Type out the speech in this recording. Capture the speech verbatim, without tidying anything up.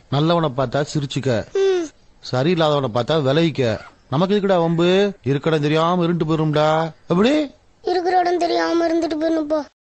நல்லவனை பார்த்தா சிரிச்சுக்க, சரியில்லாதவனை பார்த்தா விளைவிக்க. நமக்கு இருக்குடா வம்பு. இருக்கடம் தெரியாம இருந்துட்டு போயிரும்டா. அப்படி இருக்கிற இடம் தெரியாம இருந்துட்டு போயிருப்பா.